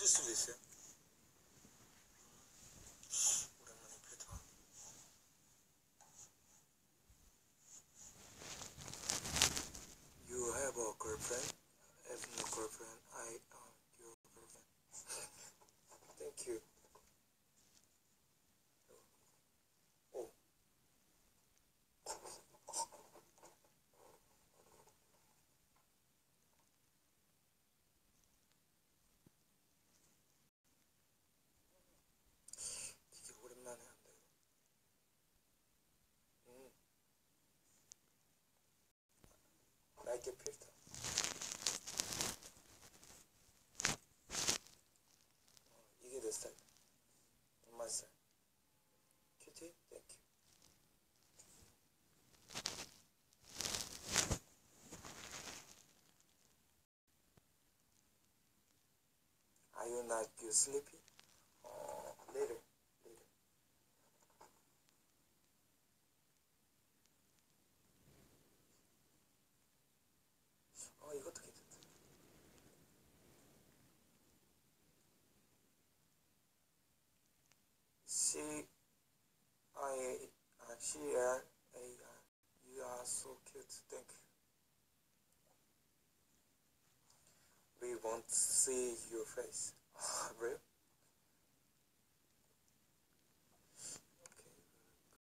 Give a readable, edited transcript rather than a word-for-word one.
꺼질 수도 있어요. 오랜만에 패턴. You have a girlfriend? Have no girlfriend. I am your girlfriend. Thank you. 오. 되게 오랜만에 한다 이거. Like a filter. 이게 내 스타일. My style. Cutie? Thank you. Are you not sleepy? Later. 이것도 괜찮다. C-I-A-R. You are so cute. Thank you. We won't see your face. Real?